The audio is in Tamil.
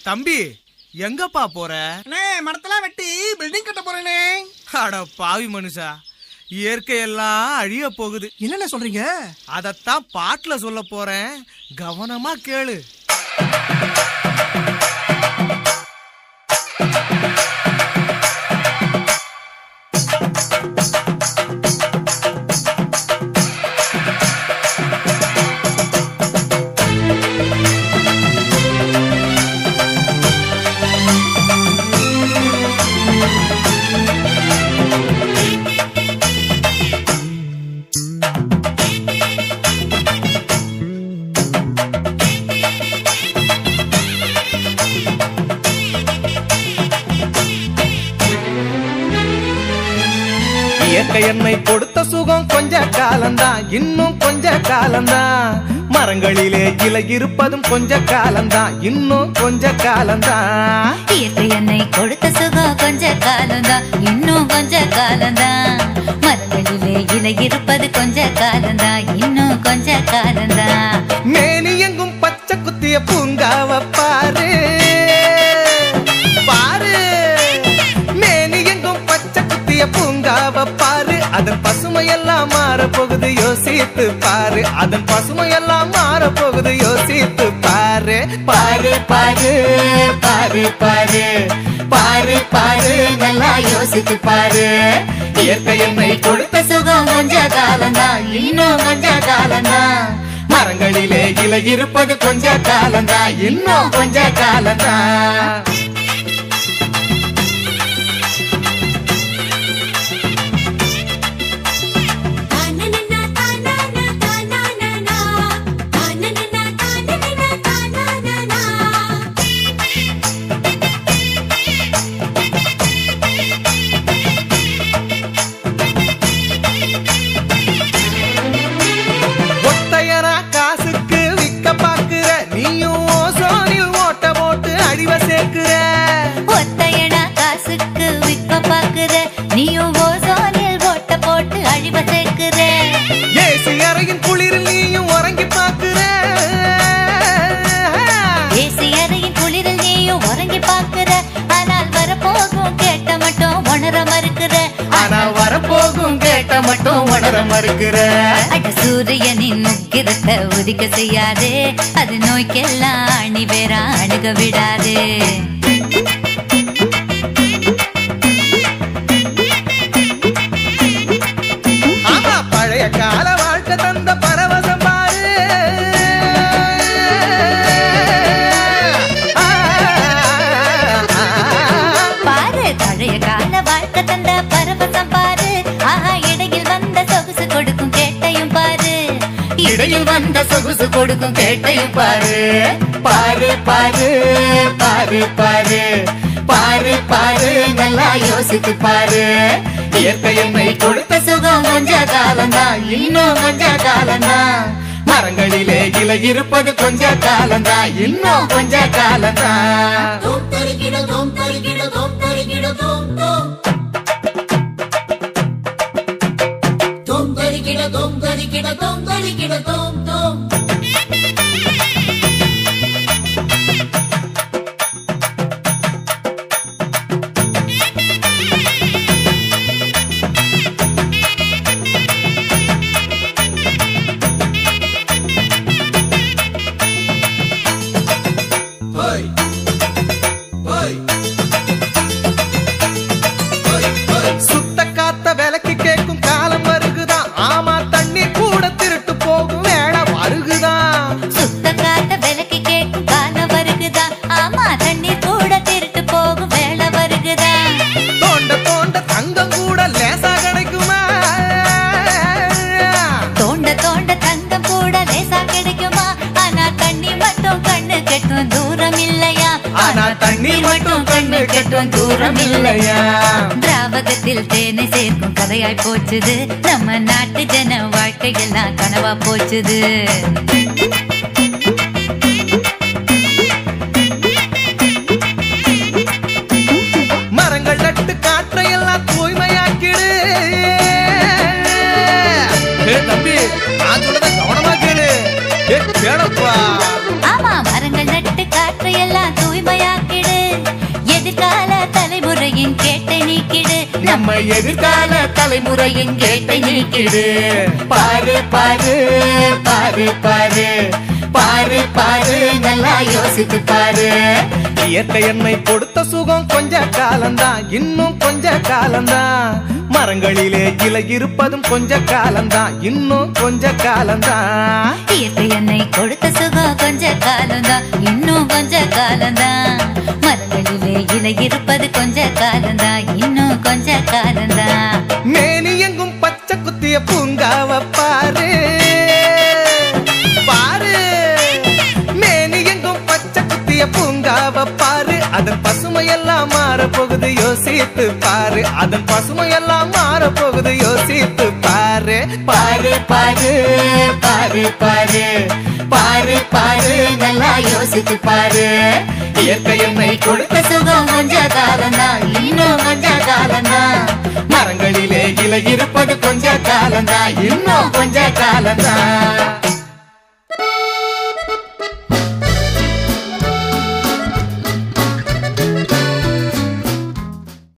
தம்பி எங்கப்பா போற? மரத்தெல்லாம் வெட்டி பில்டிங் கட்ட போறேனே. அட பாவி மனுஷா, இயற்கையெல்லாம் அழிய போகுது. என்னென்ன சொல்றீங்க? அதத்தான் பாட்டுல சொல்ல போறேன், கவனமா கேளு. என்னை கொடுத்த சுகம் கொஞ்ச காலம்தான், இன்னும் கொஞ்ச காலம்தான். மரங்களிலே இலை இருப்பதும் கொஞ்ச காலம்தான், இன்னும் கொஞ்ச காலம்தான். இயற்கை என்னை கொடுத்த சுகம் கொஞ்ச காலம்தான், இன்னும் கொஞ்ச காலம்தான். மரங்களிலே இலை இருப்பது கொஞ்ச காலம்தான், இன்னும் கொஞ்ச காலம்தான். மேனி எங்கும் பச்சை குத்திய பூங்காவ பாரு பாரு, மேனி எங்கும் பச்சை குத்திய பூங்காவ பாரு. அதன் பசுமையெல்லாம் மாற போகுது, யோசித்து பாரு. அதன் பசுமையெல்லாம் மாற போகுது, யோசித்து பாரு. பாரு பாரு பாரு பாரு பாரு பாரு, நல்லா யோசித்து பாரு. இயற்கை என்னை கொடுத்த சுகம் கொஞ்ச காலம்தான், இன்னும் கொஞ்ச காலம்தான். மரங்களிலே இலை இருப்பது கொஞ்ச காலம்தான், இன்னும் கொஞ்ச காலம்தான். சூரியனின் முக்கிரத்தை உதிக்க செய்யாதே, அது நோய்க்கெல்லாம் அணி வேற அணுக விடாதே. பழைய கால வாழ்க்கை தந்த பரவசம் பாரு, பாரு பழைய கால வாழ்க்கை தந்த பரவசம் பாரு. ஆஹா, இடையில் வந்த சொகுசு கொடுக்கும் கேட்டையும் பாரு, இடையில் வந்த சொகுசு கொடுக்கும் கேட்டையும் பாரு. பாரு பாரு பாரு பாரு பாரு பாரு, நல்லா யோசித்து பாரு. இயற்கை என்னை கொடுத்த சுகம் கொஞ்ச காலம்தான், இன்னும் கொஞ்ச காலம்தான். மரங்களிலே இலை இருப்பது கொஞ்ச காலம்தான், இன்னும் கொஞ்ச காலம்தான். சுத்த காத்த விலைக்கு கேட்கும் காலம் வருகுதான், ஆமா தண்ணி கூட திருட்டு போகும் வேலை வருகுதான். சுத்த காத்த விலைக்கு கேட்கும் காலம் வருகுதான், ஆமா தண்ணி கூட திருட்டு போகும் வேலை வருகுதான். தோண்ட தோண்ட தங்கம் கூட லேசா கிடைக்குமா, தோண்ட தோண்ட தங்கம் கூட லேசா கிடைக்குமா. ஆனா தண்ணி மட்டும் கண்ணு கெட்டும் தூரம் இல்லையா, ஆனா தண்ணி மட்டும் கண்ணு கெட்டும் தூரம் இல்லையா. திராவகத்தில் தேனை சேர்க்கும் கதையாய் போச்சுது, நம்ம நாட்டு ஜன வாழ்க்கையெல்லாம் கனவா போச்சுது. மரங்கள் நட்டு காற்றையெல்லாம் தூய்மையாக்கிடு. தம்பி, நான் சொல்றத கவனமா கேளு. கேளப்பா. ஆமா, மரங்கள் நட்டு காற்றையெல்லாம் தூய்மையாக்கிடு. நம்ம எதிர்கால தலைமுறையின் கேட்டை நீக்கிடு. பாரு பாரு பாரு பாரு பாரு பாரு நல்லா யோசித்து பாரு. இயற்கை என்னை கொடுத்த சுகம் கொஞ்ச காலம்தான், இன்னும் கொஞ்ச காலம்தான். மரங்களிலே இலை இருப்பதும் கொஞ்ச காலம்தான், இன்னும் கொஞ்ச காலம்தான். இயற்கை என்னை கொடுத்த சுகம் கொஞ்ச காலம்தான், இன்னும் கொஞ்ச காலம்தான். மரங்களிலே இலை இருப்பது கொஞ்ச காலம்தான், இன்னும் கொஞ்ச காலம்தான். மேனி எங்கும் பச்சை குத்திய பூங்காவ பாரு பாரு. மேனி எங்கும் பச்சை குத்திய பூங்காவ பாரு. அதன் பசுமையெல்லாம் மாற போகுது யோசித்து பாரு. அதன் பசுமையெல்லாம் மாற போகுது யோசித்து பாரு. பாரு பாரு பாரு பாரு பாரு பாரு நல்லா யோசித்து பாரு. இயற்கை என்னை கொடுத்த சுகம் கொஞ்ச காலம்தான், இன்னும் கொஞ்ச காலம்தான். மரங்களிலே இலை இருப்பது கொஞ்ச காலம்தான், இன்னும் கொஞ்ச காலம்தான்.